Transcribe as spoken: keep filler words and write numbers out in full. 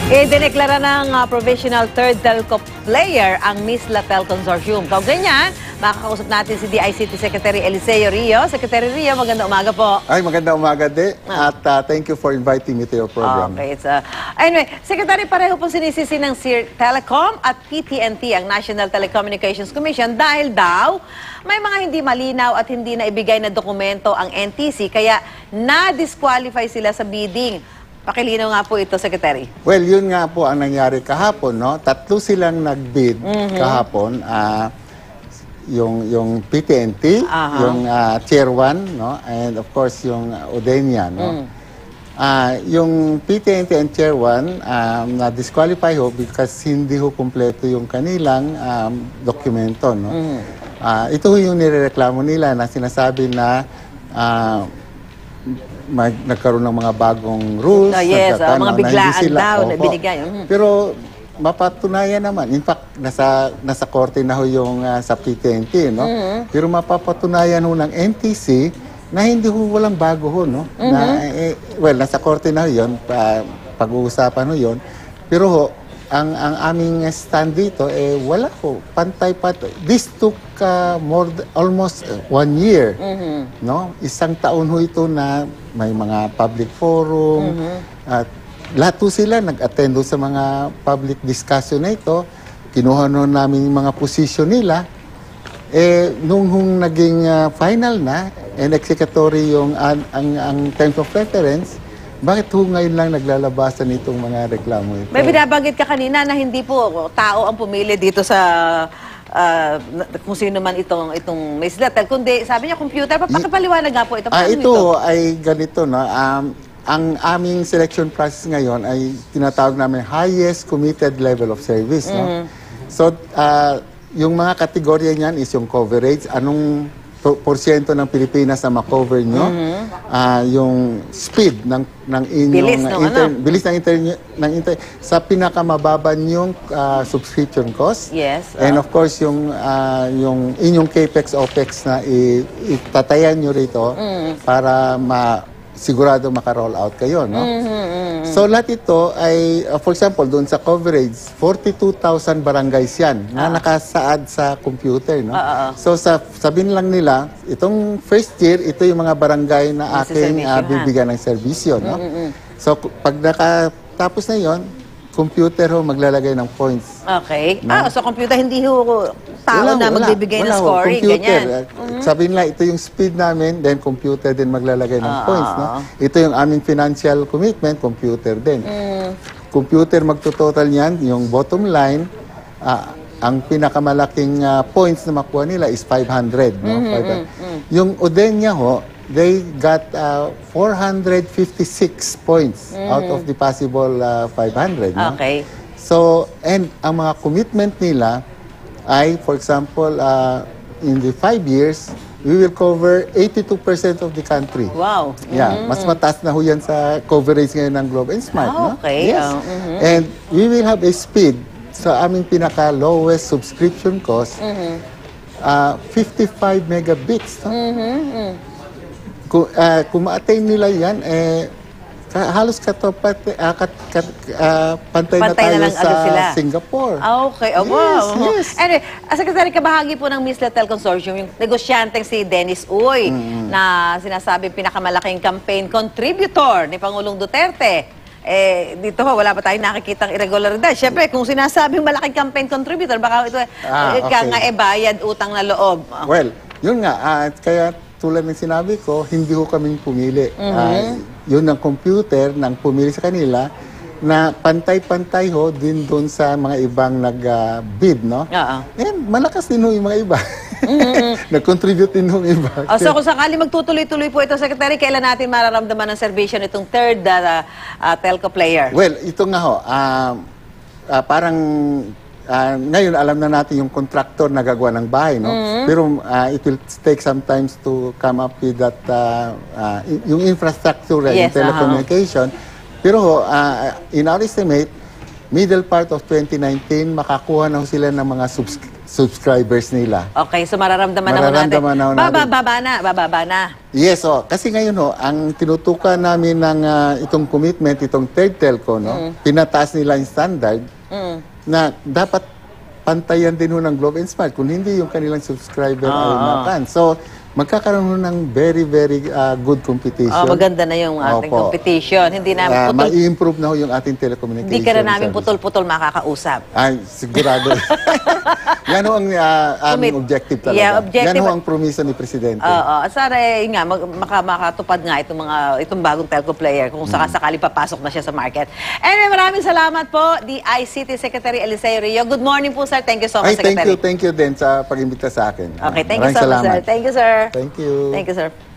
Idineklara ng uh, provisional third telco player ang Miss Latel Consortium. Kaugnay niyan, makakausap natin si D I C T Secretary Eliseo Rio. Secretary Rio, magandang umaga po. Ay, magandang umaga, De. Ah. At uh, thank you for inviting me to your program. Okay, it's uh, anyway, Secretary, pareho pong sinisisi ng S I R Telecom at P T N T, ang National Telecommunications Commission, dahil daw may mga hindi malinaw at hindi na ibigay na dokumento ang N T C, kaya na-disqualify sila sa bidding. Pakilinaw nga po ito, Secretary. Well, yun nga po ang nangyari kahapon, no? Tatlo silang nag-bid mm-hmm. kahapon. Uh, yung yung P T N T, uh-huh. yung uh, Tier one, no? And of course, yung uh, Udenia, no? Mm. Uh, yung P T N T and Tier one, um, na-disqualify ho because hindi ho kumpleto yung kanilang um, dokumento, no? Mm. Uh, ito ho yung nirereklamo nila na sinasabi na uh, Mag, nagkaroon ng mga bagong rules. Oh, yes, uh, mga biglaan sila, daw na binigay. Mm-hmm. Pero mapatunayan naman. In fact, nasa, nasa korte na ho yung uh, sa P T N T, no? Mm-hmm. Pero mapapatunayan ho ng N T C na hindi ho walang bago ho, no? Mm-hmm. Na, eh, well, nasa korte na ho yun, uh, pag-uusapan ho yun. Pero ho, ang, ang aming stand dito, eh, wala ho. Pantay-pantay. This took uh, more, almost one year. Mm-hmm. No? Isang taon ho ito na may mga public forum. Mm-hmm. At lahat ho sila nag-attend sa mga public discussion na ito. Kinuha no namin yung mga position nila. Eh, nung hung naging uh, final na, and executory yung ang, ang, ang terms of reference, bakit ho ngayon lang naglalabasan itong mga reklamo ito? May binabanggit ka kanina na hindi po tao ang pumili dito sa uh, kung sino man itong, itong Miss Latel, kundi sabi niya computer. Pakipaliwanag nga po ito. Ah, ito, ito ay ganito, no? Um, ang aming selection process ngayon ay tinatawag namin highest committed level of service. Mm-hmm. No? So, uh, yung mga kategorya niyan is yung coverage, anong porsyento ng Pilipinas na ma-cover nyo, mm-hmm. uh, yung speed ng ng inyong bilis, no, inter, ano? bilis ng inter, ng inter sa pinakamababa yung uh, subscription cost. Yes. Uh, and of course yung uh, yung inyong capex opex na itatayan nyo rito mm-hmm. para ma sigurado maka-roll out kayo, no? Mm-hmm, mm-hmm. So, lahat ito ay, uh, for example, doon sa coverage, forty-two thousand barangays yan uh-huh. na nakasaad sa computer, no? Uh-huh. So, sa, sabihin lang nila, itong first year, ito yung mga barangay na aking uh, bibigyan ng serbisyo, no? Mm-hmm. So, pag nakatapos na yon, computer ho maglalagay ng points. Okay. No? Ah, so computer, hindi ho tao wala, na magbibigay wala, ng scoring, computer. Ganyan. Mm-hmm. Sabihin lang, ito yung speed namin, then computer din maglalagay ng uh-huh. points. No? Ito yung aming financial commitment, computer din. Mm. Computer magtototal niyan, yung bottom line, uh, ang pinakamalaking uh, points na makuha nila is five hundred. No? Mm-hmm, five hundred. Mm-hmm. Yung Udenia ho, they got uh, four hundred fifty-six points mm-hmm. out of the possible uh, five hundred. No? Okay. So, and ang mga commitment nila ay, for example, uh, in the five years, we will cover eighty-two percent of the country. Wow. Yeah, mm-hmm. mas mataas na ho yan sa coverage ngayon ng Globe and Smart. Oh, okay. No? Yes. Oh, mm-hmm. And we will have a speed sa aming pinaka-lowest subscription cost, mm-hmm. uh, fifty-five megabits. No? Mm-hmm. Kung, uh, kung ma-attain nila yan, eh, halos katapat, uh, kat, kat, uh, pantay, pantay na tayo na sa sila. Singapore. Okay. Oh, yes, wow. Yes. Anyway, Secretary, kabahagi po ng Miss Latel Consortium, yung negosyanteng si Dennis Uy, mm-hmm. na sinasabi pinakamalaking campaign contributor ni Pangulong Duterte. Eh, dito ho, wala pa tayong nakikitang irregularidad. Siyempre, kung sinasabing malaking campaign contributor, baka ito ah, eh, okay. nga e bayad utang na loob. Oh. Well, yun nga. Uh, kaya tulad ng sinabi ko, hindi ho kaming pumili. Mm-hmm. uh, yun ang computer nang pumili sa kanila na pantay-pantay ho din doon sa mga ibang nag-bid, uh, no? Uh-huh. And malakas din ho yung mga iba. Mm-hmm. Nag-contribute din ho yung iba. Oh, so kung sakali magtutuloy-tuloy po ito, Secretary, kailan natin mararamdaman ng serbisyo nitong third uh, uh, telco player? Well, ito nga ho, uh, uh, parang uh, ngayon alam na natin yung contractor na gagawa ng bahay, no? Mm-hmm. Pero uh, it will take some time to come up with that, uh, uh, yung infrastructure, yes, yung telecommunication. Uh-huh. Pero uh, in our estimate, middle part of twenty nineteen, makakuha na sila ng mga subs subscribers nila. Okay, so mararamdaman, Mararamdaman naman natin. naman natin. Bababa na, bababa na. Yes, oh, kasi ngayon ho, ang tinutukan namin ng ah, itong commitment, itong third telco, no, pinataas nila yung standard Mm. na dapat pantayan din ho ng Globe and Smart. Kung hindi, yung kanilang subscriber ay makan. So, magkakaroon ho ng very, very ah, good competition. Oh, maganda na yung ating Opo. competition. Hindi na Ah, putol, ma-improve na ho yung ating telecommunication. hindi ka na namin service. putol-putol makakausap. Ay, sigurado. Yan ho ang ah, aming Commit. objective talaga. Yeah, objective. Yan ho ang promiso ni Presidente. Oo, sana eh, yun nga, mag, maka, makatupad nga itong, mga, itong bagong telco player kung sakasakali papasok na siya sa market. Anyway, maraming salamat po, D I C T Secretary Eliseo Rio. Good morning po, sir. Thank you so much, Ay, thank Secretary. you, thank you din sa pag-imbita sa akin. Okay, thank you Maraming so much, sir. salamat. Thank you, sir. Thank you. Thank you, sir.